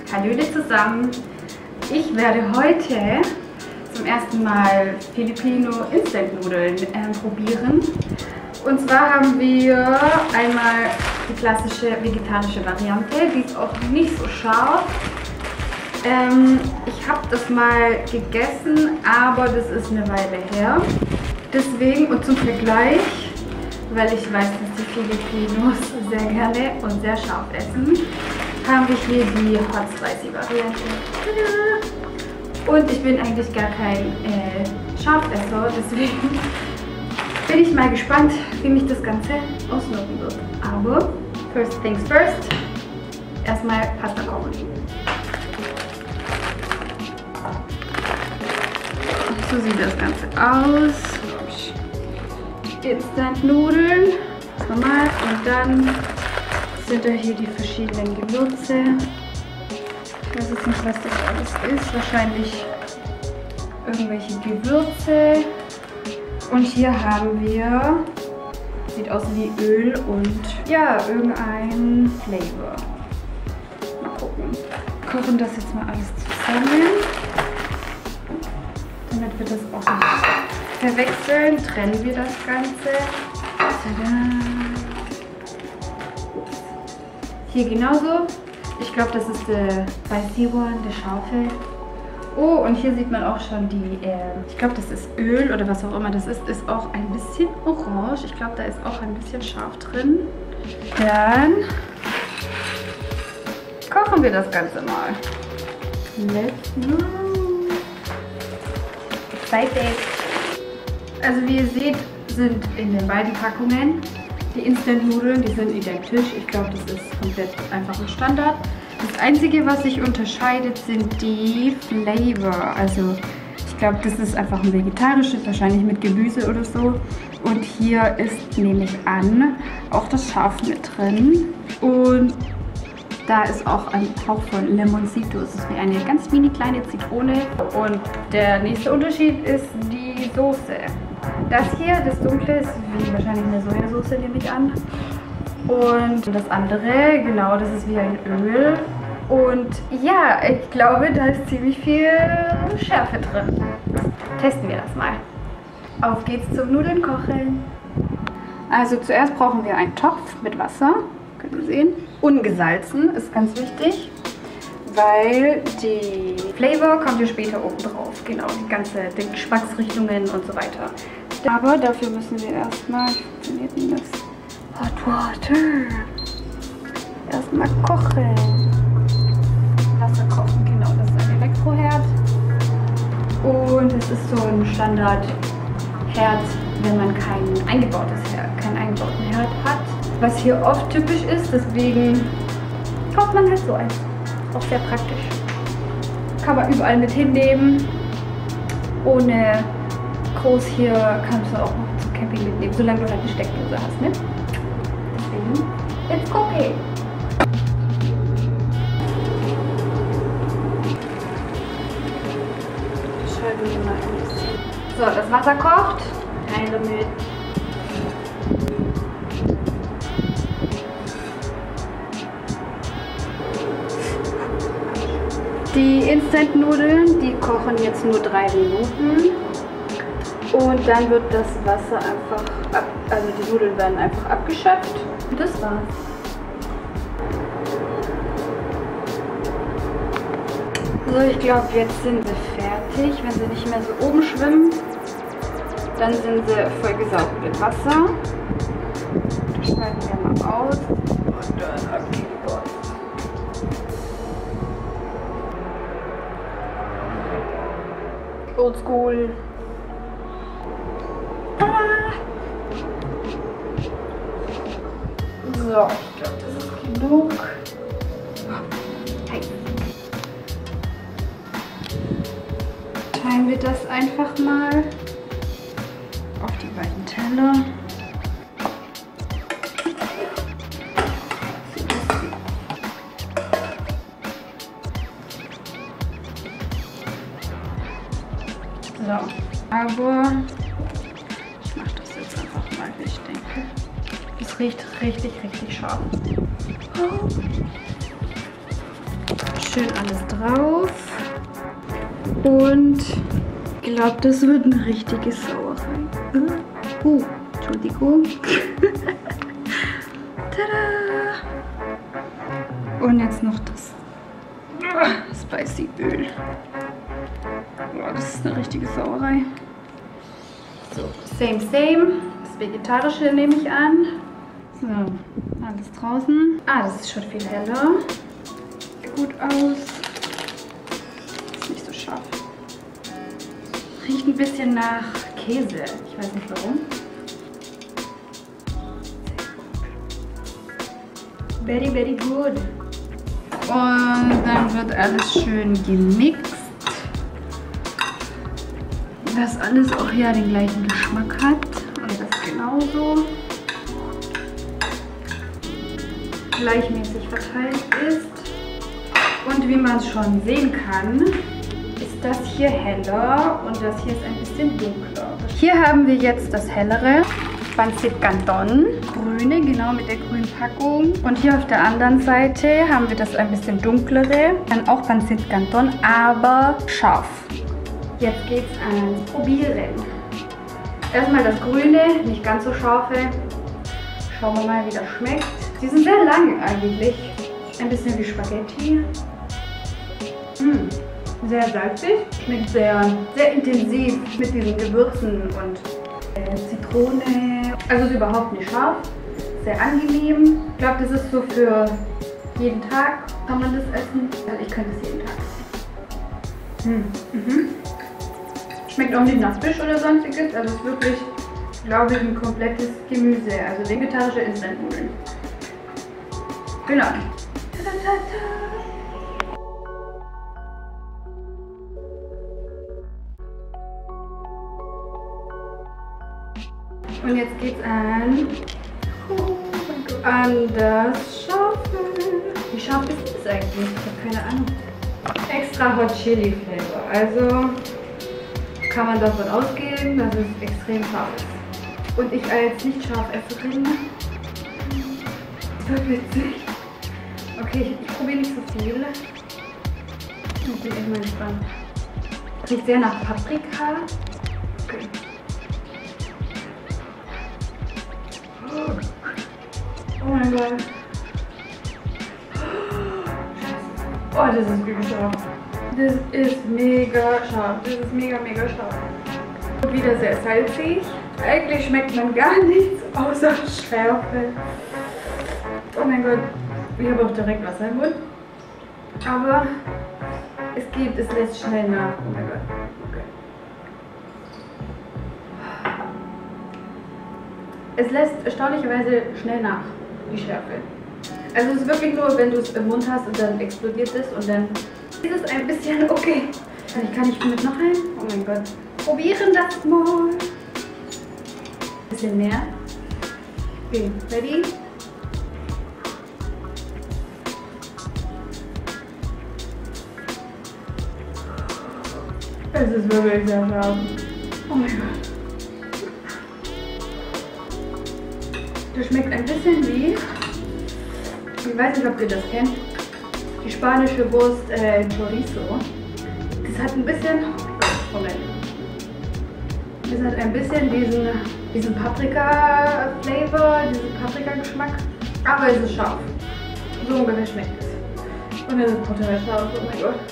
Hallöle zusammen! Ich werde heute zum ersten Mal Filipino Instant-Nudeln probieren. Und zwar haben wir einmal die klassische vegetarische Variante, die ist auch nicht so scharf. Ich habe das mal gegessen, aber das ist eine Weile her. Deswegen und zum Vergleich, weil ich weiß, dass die Filipinos sehr gerne und sehr scharf essen, haben wir hier die Hot Spicy Variante. Und ich bin eigentlich gar kein Scharfesser, deswegen bin ich mal gespannt, wie mich das Ganze auswirken wird. Aber first things first, erstmal Pasta kochen. So sieht das Ganze aus. Instant-Nudeln, normal, und dann sind da hier die verschiedenen Gewürze. Ich weiß jetzt nicht, was das alles ist. Wahrscheinlich irgendwelche Gewürze. Und hier haben wir, sieht aus wie Öl und ja, irgendein Flavor. Mal gucken. Kochen das jetzt mal alles zusammen. Damit wir das auch nicht verwechseln, trennen wir das Ganze. Tada. Hier genauso. Ich glaube, das ist der Spicy One, der scharfe. Oh, und hier sieht man auch schon die, ich glaube, das ist Öl oder was auch immer das ist auch ein bisschen orange. Ich glaube, da ist auch ein bisschen scharf drin. Dann kochen wir das Ganze mal. Let's go. Excited. Also wie ihr seht, sind in den beiden Packungen die Instant-Nudeln, die sind identisch. Ich glaube, das ist komplett einfach ein Standard. Das Einzige, was sich unterscheidet, sind die Flavor. Also ich glaube, das ist einfach ein vegetarisches, wahrscheinlich mit Gemüse oder so. Und hier ist, nehme ich an, auch das Scharf mit drin. Und da ist auch ein Hauch von Limoncito. Es ist wie eine ganz mini kleine Zitrone. Und der nächste Unterschied ist die Soße. Das hier, das dunkle, ist wie wahrscheinlich eine Sojasauce, nehme ich an. Und das andere, genau, das ist wie ein Öl. Und ja, ich glaube, da ist ziemlich viel Schärfe drin. Testen wir das mal. Auf geht's zum Nudeln kochen. Also zuerst brauchen wir einen Topf mit Wasser. Könnt ihr sehen. Ungesalzen ist ganz wichtig, weil die Flavor kommt ja später oben drauf. Genau, die Geschmacksrichtungen und so weiter. Aber dafür müssen wir erstmal, wie funktioniert denn das? Hot Water. Erstmal kochen. Wasser kochen, genau, das ist ein Elektroherd. Und es ist so ein Standardherd, wenn man keinen eingebauten Herd hat. Was hier oft typisch ist, deswegen kauft man halt so eins. Auch sehr praktisch. Kann man überall mit hinnehmen. Ohne groß hier kannst du auch noch zum Camping mitnehmen, solange du halt eine Steckdose hast, ne? Deswegen, let's cooking! Schalten wir mal ein bisschen. So, das Wasser kocht. Rein damit. Die Instant-Nudeln, die kochen jetzt nur 3 Minuten. Und dann wird das Wasser einfach also die Nudeln werden einfach abgeschöpft. Und das war's. So, ich glaube, jetzt sind sie fertig. Wenn sie nicht mehr so oben schwimmen, dann sind sie vollgesaugt mit Wasser. Das schneiden wir mal aus. Und dann ab die Post. Oldschool. So, ich glaube, das ist genug. Hey. Teilen wir das einfach mal auf die beiden Teller. So, aber ich mache das jetzt einfach mal, wie ich denke. Das riecht richtig, richtig scharf. schön alles drauf. Und ich glaube, das wird eine richtige Sauerei. Entschuldigung. Tada! Und jetzt noch das Spicy Öl. Oh, das ist eine richtige Sauerei. So, same. Das Vegetarische nehme ich an. So, alles draußen. Ah, das ist schon viel heller. Sieht gut aus. Ist nicht so scharf. Riecht ein bisschen nach Käse. Ich weiß nicht warum. Very, very good. Und dann wird alles schön gemixt. Dass alles auch ja den gleichen Geschmack hat. Und das genauso gleichmäßig verteilt ist. Und wie man es schon sehen kann, ist das hier heller und das hier ist ein bisschen dunkler. Hier haben wir jetzt das hellere. Pancit Canton, grüne, genau mit der grünen Packung. Und hier auf der anderen Seite haben wir das ein bisschen dunklere, dann auch Pancit Canton, aber scharf. Jetzt geht's ans Probieren. Erstmal das grüne, nicht ganz so scharfe. Schauen wir mal, wie das schmeckt. Die sind sehr lang eigentlich. Ein bisschen wie Spaghetti. Sehr salzig. Schmeckt sehr intensiv mit diesen Gewürzen und Zitrone. Also ist überhaupt nicht scharf. Sehr angenehm. Ich glaube, das ist so für jeden Tag kann man das essen. Also ich könnte es jeden Tag essen. Schmeckt auch nicht nach Fisch oder sonstiges. Also es ist wirklich, glaube ich, ein komplettes Gemüse. Also vegetarische Instant-Nudeln. Genau. Und jetzt geht's an das Scharfe. Wie scharf ist das eigentlich? Ich habe keine Ahnung. Extra Hot Chili Flavor. Also kann man davon ausgehen, dass es extrem scharf ist. Und ich als Nicht-Scharfesserin, das wird witzig. Okay, ich probiere nicht so viel. Ich bin echt mal gespannt. Riecht sehr nach Paprika. Okay. Oh mein Gott. Oh, das ist wirklich scharf. Das ist mega scharf. Das ist mega scharf. Und wieder sehr salzig. Eigentlich schmeckt man gar nichts außer Schärfe. Oh mein Gott. Ich habe auch direkt Wasser im Mund. Aber es lässt schnell nach. Oh mein Gott. Okay. Es lässt erstaunlicherweise schnell nach, die Schärfe. Also es ist wirklich nur, wenn du es im Mund hast und dann explodiert es und dann ist es ein bisschen okay. Kann ich mit noch ein? Oh mein Gott. Probieren das mal. Ein bisschen mehr. Okay, ready? Es ist wirklich sehr scharf. Oh mein Gott. Das schmeckt ein bisschen wie, ich weiß nicht, ob ihr das kennt, die spanische Wurst Chorizo. Das hat ein bisschen, Moment, das hat ein bisschen diesen Paprika-Flavor, diesen Paprika-Geschmack, aber es ist scharf. So ungefähr schmeckt es. Und es ist total scharf, oh mein Gott.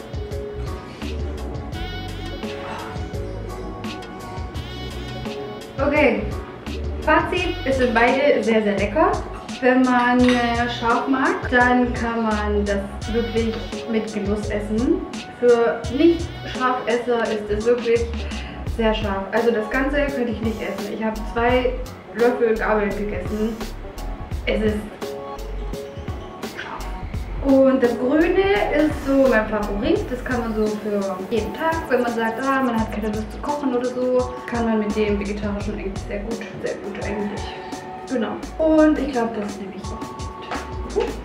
Okay, Fazit, es sind beide sehr lecker. Wenn man scharf mag, dann kann man das wirklich mit Genuss essen. Für Nicht-Scharfesser ist es wirklich sehr scharf. Also das Ganze könnte ich nicht essen. Ich habe 2 Löffel Gabel gegessen. Es ist scharf. Und das Grüne ist so mein Favorit. Das kann man so für jeden Tag, wenn man sagt, man hat keine Lust zu kochen oder so, kann man mit dem Vegetarischen eigentlich sehr gut eigentlich. Genau. Und ich glaube, das nehme ich auch mit.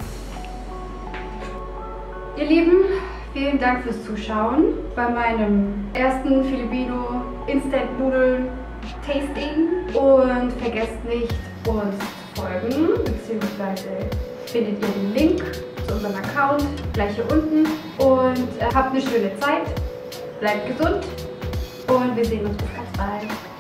Ihr Lieben, vielen Dank fürs Zuschauen bei meinem ersten Filipino Instant Nudeln Tasting. Und vergesst nicht, uns zu folgen, beziehungsweise findet ihr den Link zum unserem Account, gleich hier unten. Und habt eine schöne Zeit, bleibt gesund und wir sehen uns bis ganz bald.